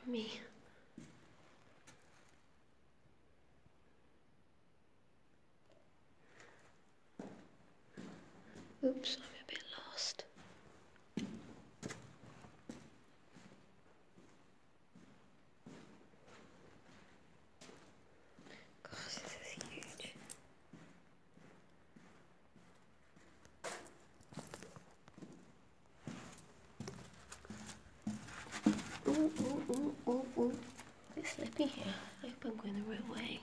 me. Oops, I'm a bit lost. Gosh, this is huge. Ooh, ooh, ooh, ooh, ooh. A bit slippy here. I hope I'm going the right way.